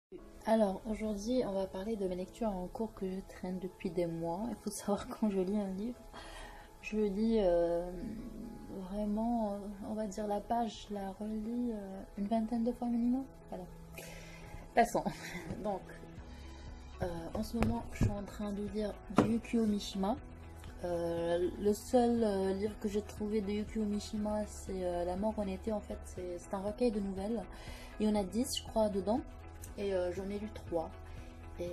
Alors, aujourd'hui, on va parler de mes lectures en cours que je traîne depuis des mois. Il faut savoir quand je lis un livre, je lis vraiment, on va dire la page, je la relis une vingtaine de fois minimum. Voilà. Passons. Donc, en ce moment, je suis en train de lire du Yukio Mishima. Le seul livre que j'ai trouvé de Yukio Mishima, c'est La mort en été. En fait, c'est un recueil de nouvelles. Il y en a 10, je crois, dedans. Et j'en ai lu 3. Et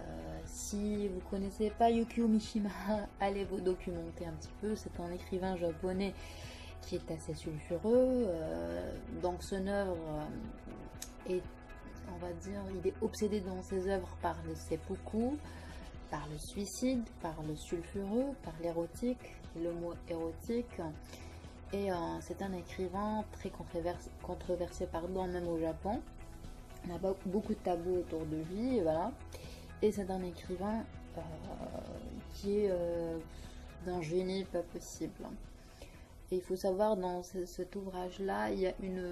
si vous connaissez pas Yukio Mishima, allez vous documenter un petit peu. C'est un écrivain japonais qui est assez sulfureux. Donc son œuvre est, on va dire, il est obsédé dans ses œuvres par le seppuku, par le suicide, par le sulfureux, par l'érotique, le mot érotique. Et c'est un écrivain très controversé, pardon, même au Japon. On a beaucoup de tabous autour de lui, et voilà. Et c'est un écrivain qui est d'un génie pas possible. Et il faut savoir, dans cet ouvrage-là, il y a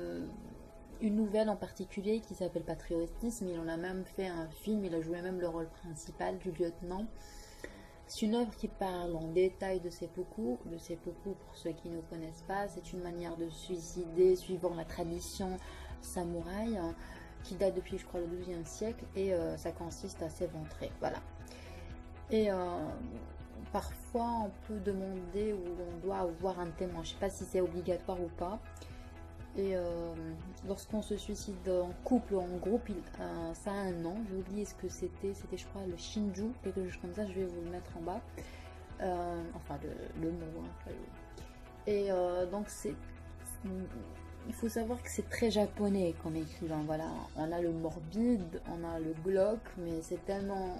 une nouvelle en particulier qui s'appelle Patriotisme. Il en a même fait un film, il a joué même le rôle principal du lieutenant. C'est une œuvre qui parle en détail de seppuku. Le seppuku, pour ceux qui ne connaissent pas, c'est une manière de suicider suivant la tradition samouraï, qui date depuis, je crois, le XIIe siècle, et ça consiste à s'éventrer, voilà. Et parfois, on peut demander ou on doit avoir un témoin. Je ne sais pas si c'est obligatoire ou pas. Et lorsqu'on se suicide en couple ou en groupe, ça a un nom. J'ai oublié ce que c'était. C'était, je crois, le shinju, quelque chose comme ça. Je vais vous le mettre en bas. Enfin, le mot. Hein. Et donc, il faut savoir que c'est très japonais comme écrivain. Voilà, on a le morbide, on a le glauque, mais c'est tellement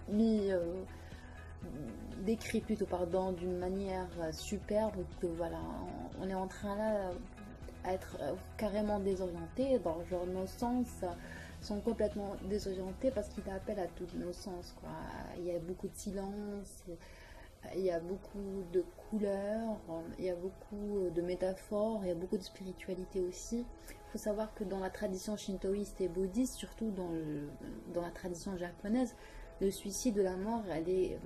décrit plutôt, pardon, d'une manière superbe que voilà, on est en train là à être carrément désorienté. Dans genre nos sens sont complètement désorientés parce qu'il appelle à tous nos sens, quoi. Il y a beaucoup de silence. Il y a beaucoup de couleurs, il y a beaucoup de métaphores, il y a beaucoup de spiritualité aussi. Il faut savoir que dans la tradition shintoïste et bouddhiste, surtout dans la tradition japonaise, le suicide de la mort, elle est,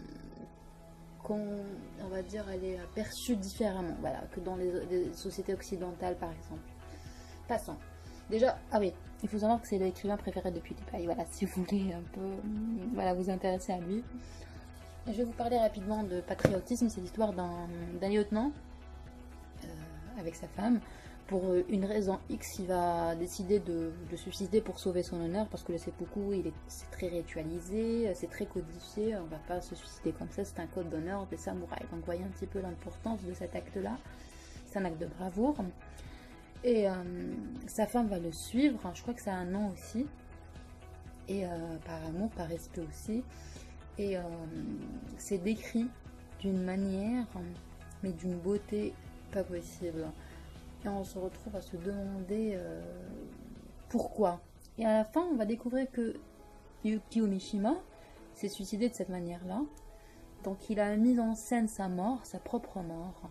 on va dire, elle est perçue différemment, voilà, que dans les sociétés occidentales, par exemple. Passons. Déjà, ah oui, il faut savoir que c'est l'écrivain préféré de PewDiePie. Voilà, si vous voulez un peu, voilà, vous intéresser à lui. Je vais vous parler rapidement de Patriotisme. C'est l'histoire d'un lieutenant avec sa femme. Pour une raison X, il va décider de se suicider pour sauver son honneur, parce que le seppuku, c'est très ritualisé, c'est très codifié. On ne va pas se suicider comme ça, c'est un code d'honneur des samouraïs. Donc voyez un petit peu l'importance de cet acte-là. C'est un acte de bravoure. Et sa femme va le suivre. Je crois que ça a un nom aussi. Et par amour, par respect aussi. Et c'est décrit d'une manière, mais d'une beauté pas possible. Et on se retrouve à se demander pourquoi. Et à la fin, on va découvrir que Yukio Mishima s'est suicidé de cette manière-là. Donc il a mis en scène sa mort, sa propre mort.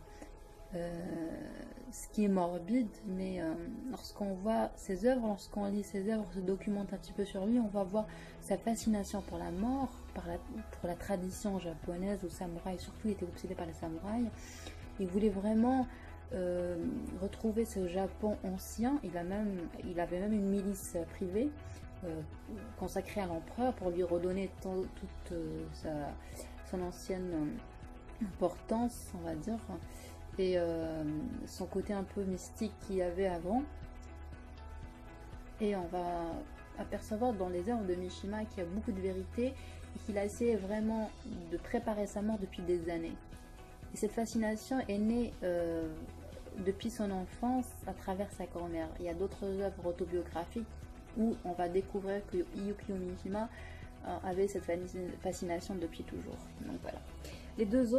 Ce qui est morbide, mais lorsqu'on voit ses œuvres, lorsqu'on lit ses œuvres, se documente un petit peu sur lui, on va voir sa fascination pour la mort, pour la tradition japonaise, où samouraï, surtout, il était obsédé par les samouraïs. Il voulait vraiment retrouver ce Japon ancien. Il avait même une milice privée consacrée à l'empereur pour lui redonner toute son ancienne importance, on va dire, et son côté un peu mystique qu'il y avait avant. Et on va apercevoir dans les œuvres de Mishima qu'il y a beaucoup de vérité et qu'il a essayé vraiment de préparer sa mort depuis des années. Et cette fascination est née depuis son enfance à travers sa grand-mère. Il y a d'autres œuvres autobiographiques où on va découvrir que Yukio Mishima avait cette fascination depuis toujours. Donc voilà. Les deux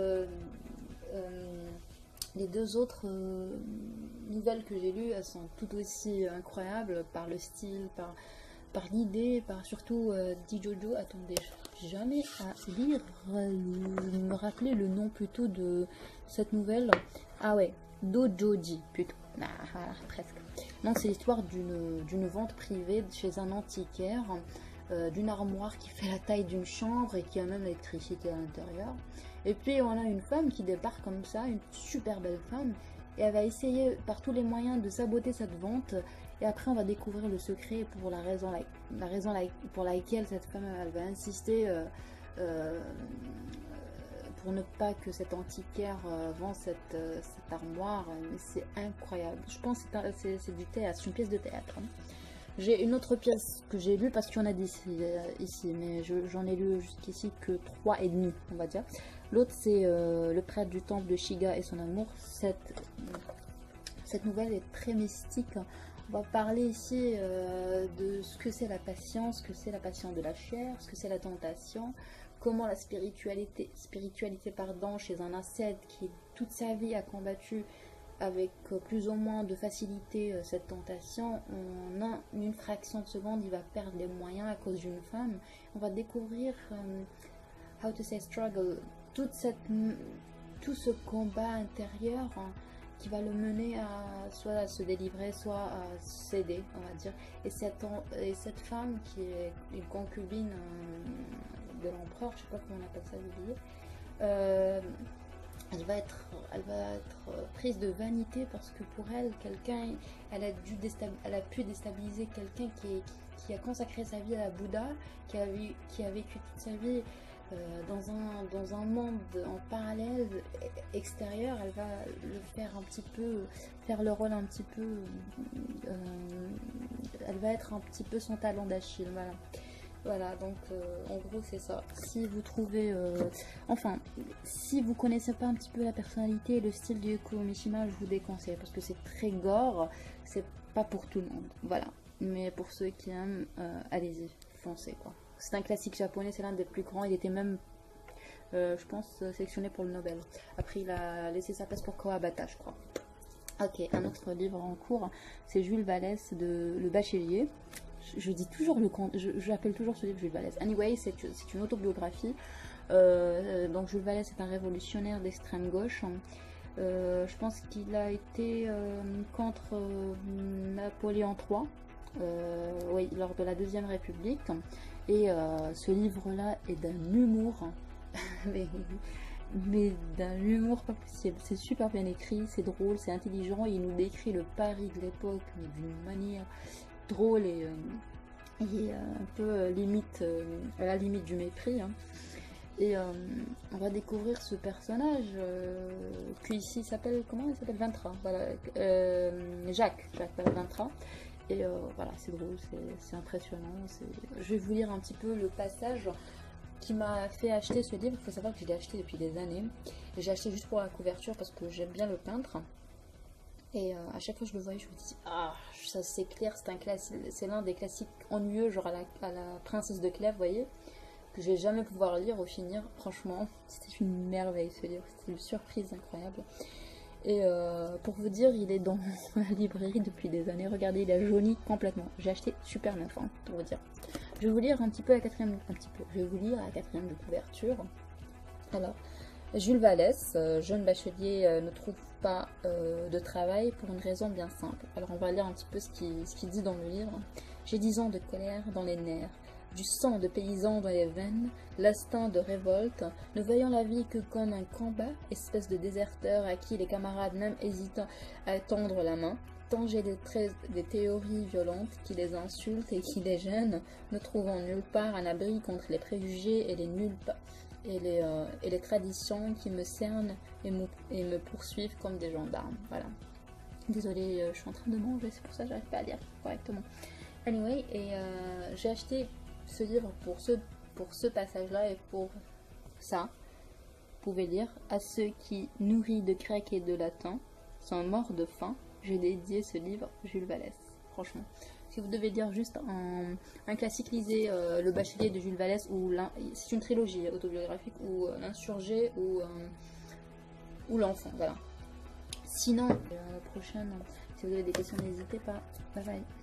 autres nouvelles que j'ai lues, elles sont tout aussi incroyables par le style, par l'idée, par surtout Dijojo. Attendez, jamais à lire, me rappeler le nom plutôt de cette nouvelle. Ah ouais, Dojoji plutôt. Ah, presque. Donc c'est l'histoire d'une vente privée chez un antiquaire, d'une armoire qui fait la taille d'une chambre et qui a même l'électricité à l'intérieur. Et puis on a une femme qui débarque comme ça, une super belle femme, et elle va essayer par tous les moyens de saboter cette vente. Et après on va découvrir le secret pour la raison pour laquelle cette femme elle va insister pour ne pas que cet antiquaire vende cette armoire. Mais c'est incroyable. Je pense que c'est du théâtre, c'est une pièce de théâtre. Hein. J'ai une autre pièce que j'ai lue parce qu'il y en a ici, mais j'en ai lu jusqu'ici que 3,5, on va dire. L'autre c'est Le prêtre du temple de Shiga et son amour. Cette nouvelle est très mystique. On va parler ici de ce que c'est la patience, ce que c'est la patience de la chair, ce que c'est la tentation, comment la spiritualité chez un ascète qui toute sa vie a combattu avec plus ou moins de facilité cette tentation, en une fraction de seconde, il va perdre les moyens à cause d'une femme. On va découvrir how to say struggle, tout ce combat intérieur qui va le mener à soit à se délivrer, soit à céder, on va dire. Et cette femme qui est une concubine de l'empereur, je sais pas comment on appelle ça, j'ai oublié, elle va être prise de vanité parce que pour elle, elle a pu déstabiliser quelqu'un qui a consacré sa vie à Bouddha, qui a vécu toute sa vie dans un monde en parallèle extérieur. Elle va le faire un petit peu, faire le rôle un petit peu, elle va être un petit peu son talon d'Achille, voilà, donc en gros c'est ça. Si vous trouvez, si vous connaissez pas un petit peu la personnalité et le style du Yukio Mishima, je vous déconseille parce que c'est très gore, c'est pas pour tout le monde, voilà. Mais pour ceux qui aiment, allez-y, foncez quoi. C'est un classique japonais, c'est l'un des plus grands, il était même, je pense, sélectionné pour le Nobel. Après il a laissé sa place pour Kawabata, je crois. Ok, un autre livre en cours, c'est Jules Vallès de Le Bachelier. Je dis toujours le compte, j'appelle toujours ce livre Jules Vallès. Anyway, c'est une autobiographie. Donc Jules Vallès est un révolutionnaire d'extrême gauche. Je pense qu'il a été contre Napoléon III, oui, lors de la Deuxième République. Et ce livre-là est d'un humour, mais d'un humour pas possible. C'est super bien écrit, c'est drôle, c'est intelligent. Et il nous décrit le Paris de l'époque, mais d'une manière drôle et un peu limite, à la limite du mépris. Hein. Et on va découvrir ce personnage qui ici s'appelle, comment il s'appelle, Vintra, voilà, Jacques Vintra. Et voilà, c'est drôle, c'est impressionnant. Je vais vous lire un petit peu le passage qui m'a fait acheter ce livre. Il faut savoir que je l'ai acheté depuis des années. J'ai acheté juste pour la couverture parce que j'aime bien le peintre. Et à chaque fois que je le voyais, je me dis, ah, ça c'est clair, c'est l'un des classiques ennuyeux, genre à la Princesse de Clèves, vous voyez, que je vais jamais pouvoir lire au finir. Franchement, c'était une merveille ce livre, c'était une surprise incroyable. Et pour vous dire, il est dans la librairie depuis des années. Regardez, il a jauni complètement. J'ai acheté super neuf, hein, pour vous dire. Je vais vous lire un petit peu la quatrième, Je vais vous lire la quatrième de couverture. Alors, Jules Vallès, jeune bachelier, ne trouve pas de travail pour une raison bien simple. Alors on va lire un petit peu ce qu'il dit dans le livre. J'ai 10 ans de colère dans les nerfs, du sang de paysan dans les veines, l'instinct de révolte, ne voyant la vie que comme un combat, espèce de déserteur à qui les camarades même hésitent à tendre la main. Tant j'ai des théories violentes qui les insultent et qui les gênent, ne trouvant nulle part un abri contre les préjugés et les traditions qui me cernent et me poursuivent comme des gendarmes. Voilà. Désolée, je suis en train de manger, c'est pour ça que j'arrive pas à lire correctement. Anyway, et j'ai acheté ce livre pour ce passage-là et pour ça. Vous pouvez lire à ceux qui, nourris de grec et de latin, sont morts de faim. J'ai dédié ce livre Jules Vallès. Franchement. Si vous devez lire juste un classique, lisez Le Bachelier de Jules Vallès, c'est une trilogie autobiographique, ou L'Insurgé, ou L'Enfant, voilà. Sinon, la prochaine, si vous avez des questions, n'hésitez pas. Bye bye.